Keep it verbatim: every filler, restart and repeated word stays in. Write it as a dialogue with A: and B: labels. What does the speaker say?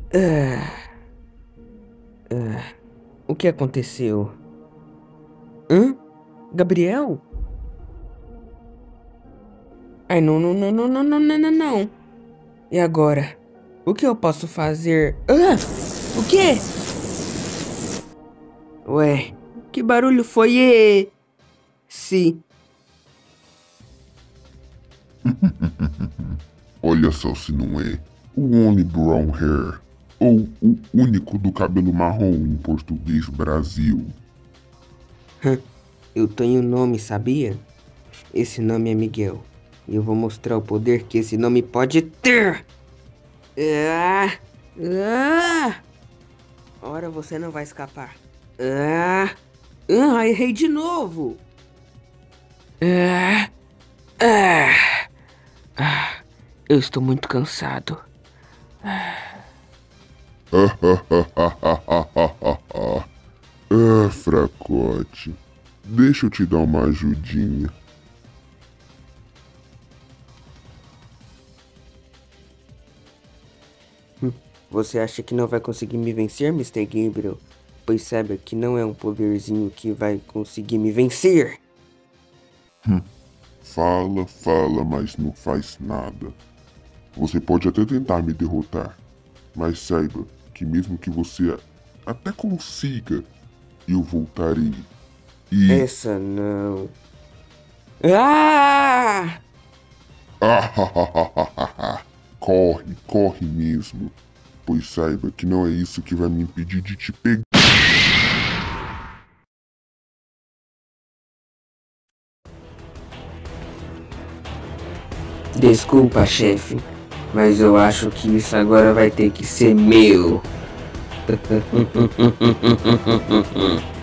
A: Ah, ah, o que aconteceu? Hã? Gabriel? Ai, não, não, não, não, não, não, não, não, não. E agora? O que eu posso fazer? Ah! O quê? Ué, que barulho foi esse?
B: Olha só se não é o Only Brown Hair, ou o único do cabelo marrom em português Brasil.
A: Hã, eu tenho nome, sabia? Esse nome é Miguel. E eu vou mostrar o poder que esse nome pode ter. Ah! Ah! Ora, você não vai escapar. Ah! Ah, errei de novo. Ah! Ah! Ah! Eu estou muito cansado.
B: Ah, fracote. Deixa eu te dar uma ajudinha.
A: Você acha que não vai conseguir me vencer, mister Gabriel? Pois saiba que não é um poderzinho que vai conseguir me vencer.
B: Hum, fala, fala, mas não faz nada. Você pode até tentar me derrotar, mas saiba que mesmo que você até consiga, eu voltarei. E.
A: Essa não. Ah!
B: Corre, corre mesmo, pois saiba que não é isso que vai me impedir de te pegar.
A: Desculpa, chefe, mas eu acho que isso agora vai ter que ser meu.